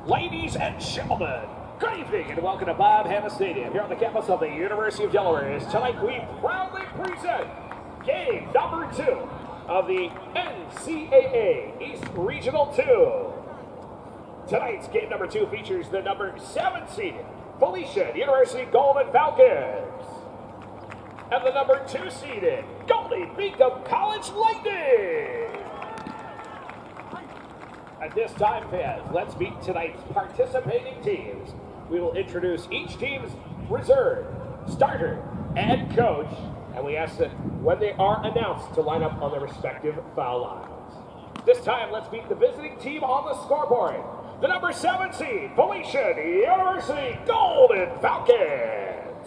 Ladies and gentlemen, good evening and welcome to Bob Hanna Stadium here on the campus of the University of Delaware. Tonight we proudly present game number 2 of the NCAA East Regional 2. Tonight's game number 2 features the number 7 seeded Felician University Golden Falcons and the number 2 seeded Golden Beacon College Lightning. At this time, fans, let's meet tonight's participating teams. We will introduce each team's reserve, starter, and coach, and we ask that when they are announced to line up on their respective foul lines. This time, let's meet the visiting team on the scoreboard. The number 7 seed, Felician University Golden Falcons.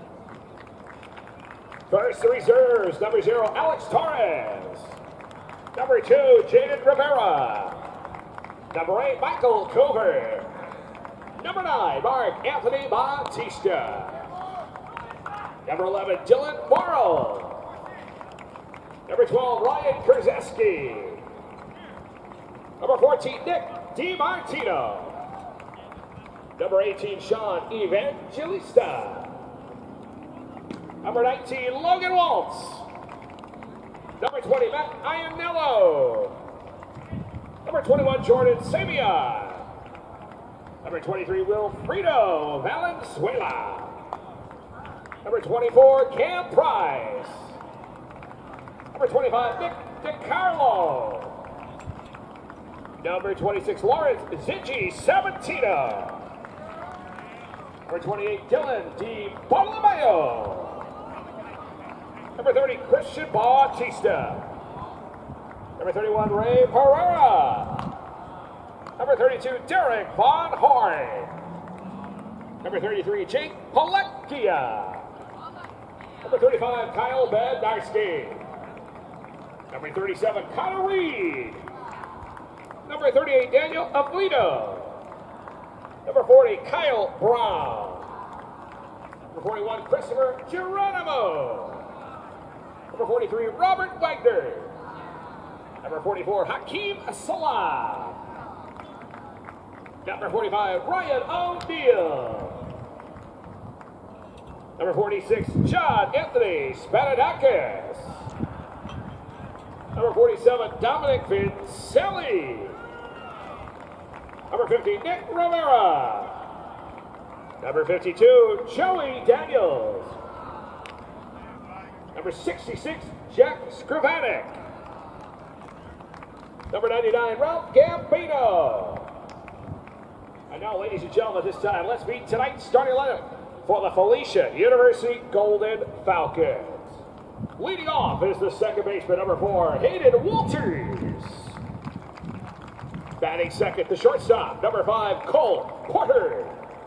First, the reserves, number 0, Alex Torres. Number 2, Jaden Rivera. Number 8, Michael Cover. Number 9, Mark Anthony Bautista. Number 11, Dylan Morrow. Number 12, Ryan Krzeski. Number 14, Nick DiMartino. Number 18, Sean Evangelista. Number 19, Logan Waltz. Number 20, Matt Iannello. Number 21, Jordan Samia. Number 23, Wilfredo Valenzuela. Number 24, Cam Price. Number 25, Nick DiCarlo. Number 26, Lawrence Zingi Sabatino. Number 28, Dylan Di Bartolomeo. Number 30, Christian Bautista. Number 31, Ray Pereira. Number 32, Derek Von Horn. Number 33, Jake Palekia. Number 35, Kyle Bednarski. Number 37, Connor Reed. Number 38, Daniel Avlito. Number 40, Kyle Brown. Number 41, Christopher Geronimo. Number 43, Robert Wagner. Number 44, Hakeem Salah. Number 45, Ryan O'Neal. Number 46, John Anthony Spanadakis. Number 47, Dominic Vincelli. Number 50, Nick Rivera. Number 52, Joey Daniels. Number 66, Jack Skrivanek. Number 99, Ralph Gambino. And now, ladies and gentlemen, this time, let's meet tonight's starting lineup for the Felician University Golden Falcons. Leading off is the second baseman, number 4, Hayden Walters. Batting second, the shortstop, number 5, Cole Porter.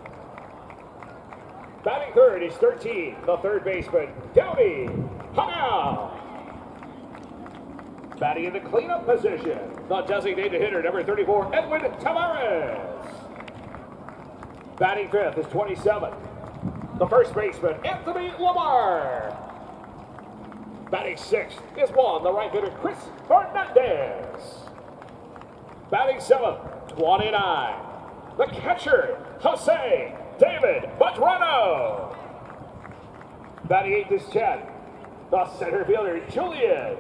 Batting third is 13, the third baseman, Downey Hanau. Batting in the cleanup position, the designated hitter, number 34, Edwin Tavares. Batting fifth is 27, the first baseman, Anthony Lamar. Batting sixth is 1, the right fielder, Chris Fernandez. Batting seventh, 29, the catcher, Jose David Madrano. Batting eighth is 10, the center fielder, Julian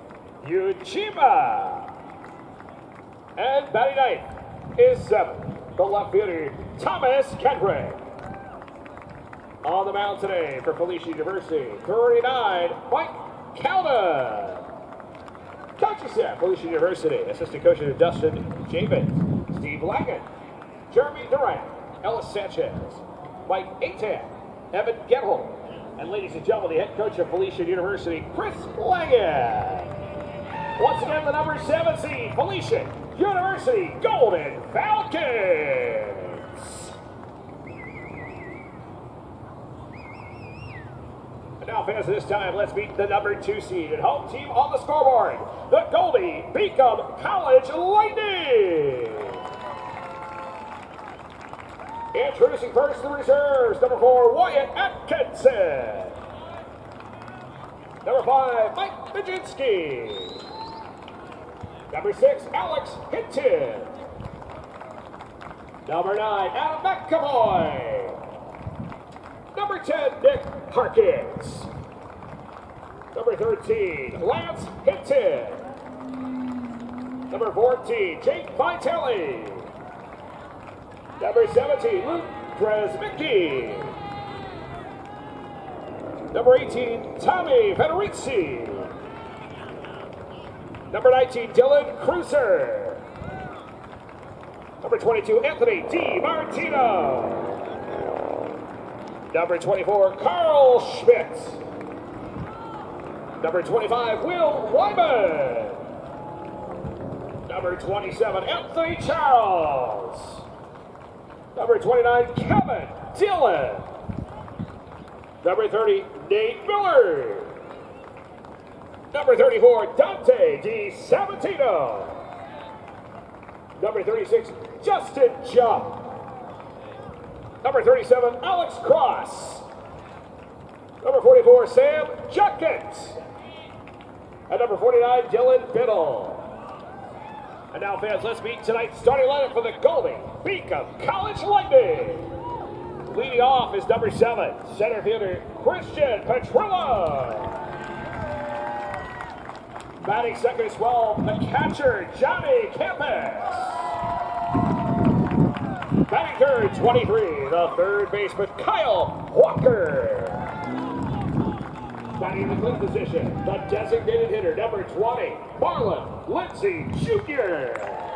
Ujima. And batting ninth is 7, the left fielder, Thomas Kendrick. On the mound today for Felician University, 39, Mike Calda. Coaching staff, Felician University, assistant coaches Dustin Javins, Steve Laggett, Jeremy Durant, Ellis Sanchez, Mike Aitan, Evan Gethold, and ladies and gentlemen, the head coach of Felician University, Chris Laggett. Once again, the number 7 seed, Felician University Golden Falcons. And now, fans, this time, let's meet the number 2 seed and home team on the scoreboard, the Goldie Beacom College Lightning. Introducing first the reserves, number 4, Wyatt Atkinson. Number 5, Mike Baginski. Number 6, Alex Hinton. Number 9, Adam McAvoy. Number 10, Nick Harkins. Number 13, Lance Hinton. Number 14, Jake Vitale. Number 17, Luke Dresmicki. Number 18, Tommy Federici. Number 19, Dylan Cruiser. Number 22, Anthony Di Martino. Number 24, Carl Schmidt. Number 25, Will Wyman. Number 27, Anthony Charles. Number 29, Kevin Dillon. Number 30, Nate Miller. Number 34, Dante DiSabatino. Number 36, Justin Jump. Number 37, Alex Cross. Number 44, Sam Junkins. And number 49, Dylan Biddle. And now, fans, let's meet tonight's starting lineup for the Goldie Beacom College Lightning. Leading off is number 7, center fielder Christian Petrillo. Batting second as well, the catcher Johnny Campus. Batting third, 23, the third baseman Kyle Walker. Batting in the clean position, the designated hitter, number 20, Marlon Lindsay Jr.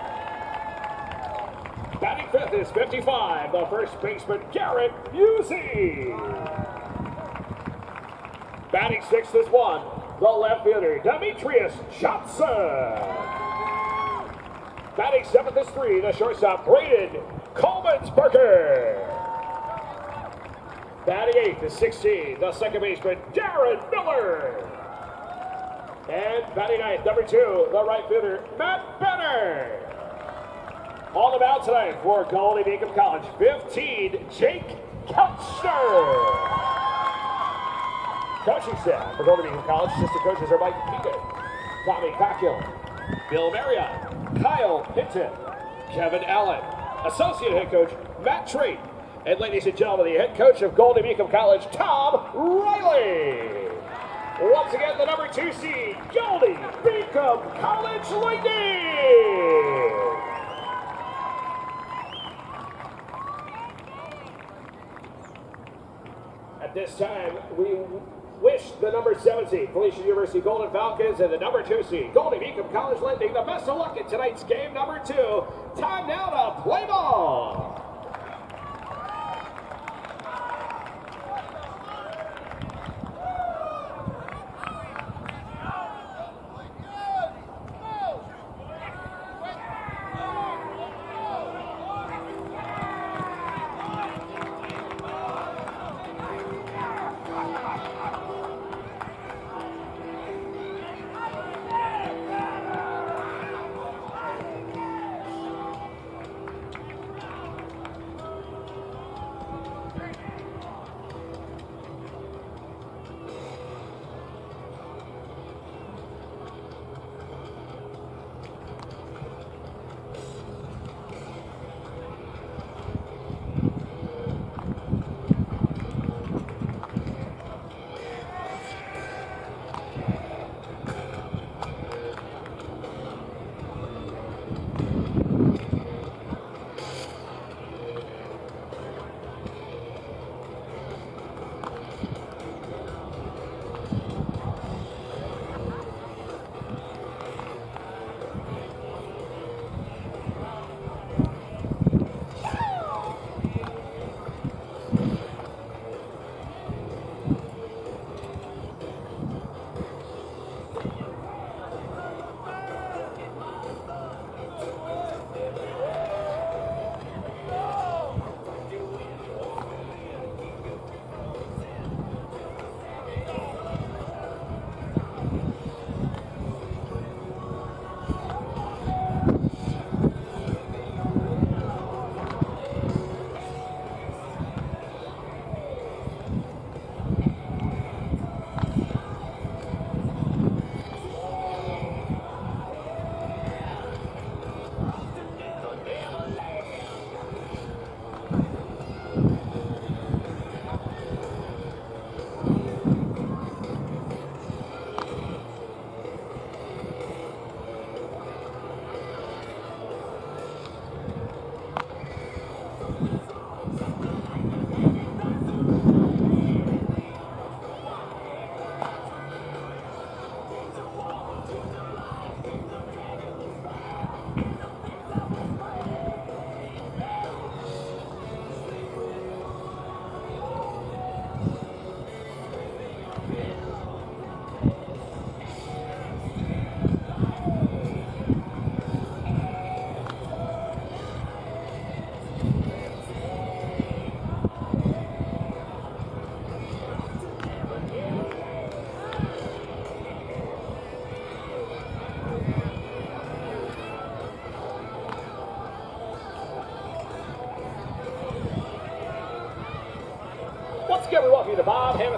Batting fifth is 55, the first baseman Garrett Busey. Batting sixth is 1, the left fielder Demetrius Johnson. Batting seventh is 3, the shortstop Braden Coleman-Sparker. Batting eighth is 16, the second baseman Darren Miller. And batting ninth, number 2, the right fielder Matt Benner. On the mound tonight for Goldie Beacom College, 15, Jake Kelchner. Coaching staff for Goldie Beacom College, assistant coaches are Mike Peter, Tommy Cockill, Bill Marriott, Kyle Hinton, Kevin Allen, associate head coach Matt Trate, and ladies and gentlemen, the head coach of Goldie Beacom College, Tom Riley. Once again, the number 2 seed, Goldie Beacom College Lightning. At this time, we wish the number 7 seed, Felician University Golden Falcons, and the number 2 seed, Goldie Beacom College Lightning, the best of luck in tonight's game number 2. Time now to play ball.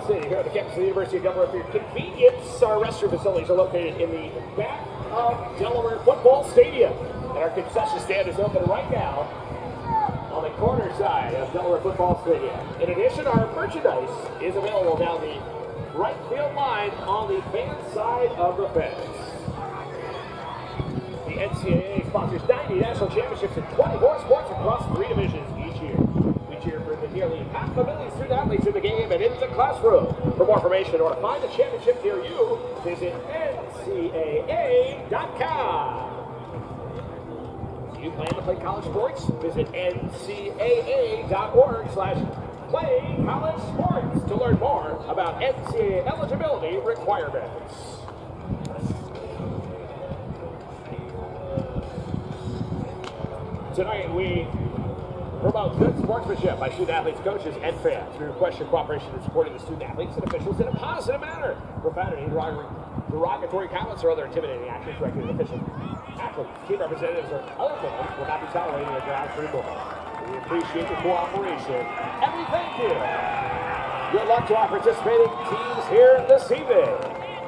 Stadium here at the campus of the University of Delaware. For your convenience, our restroom facilities are located in the back of Delaware Football Stadium. And our concession stand is open right now on the corner side of Delaware Football Stadium. In addition, our merchandise is available down the right field line on the fan side of the fence. The NCAA sponsors 90 national championships and 24 sports across 3 divisions each year. We cheer for the nearly 500,000 student athletes in the game and in the classroom. For more information or to find a championship near you, visit ncaa.com. Do you plan to play college sports? Visit ncaa.org/playcollegesports to learn more about NCAA eligibility requirements. Tonight we promote good sportsmanship by student athletes, coaches, and fans. We request your cooperation in supporting the student athletes and officials in a positive manner. Profanity, derogatory comments, or other intimidating actions directed at officials, athletes, team representatives, or other fans will not be tolerated in the grounds for removal. We appreciate your cooperation, and we thank you. Good luck to our participating teams here this evening.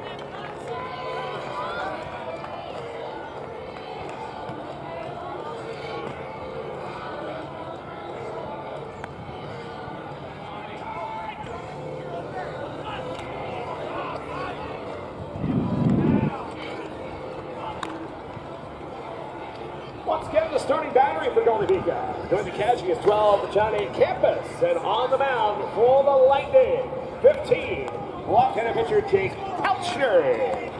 Once again, the starting battery for Tourney. Going to catching is 12, Johnny Campus, and on the mound for the Lightning, 15, left-handed pitcher Jake Pelcher.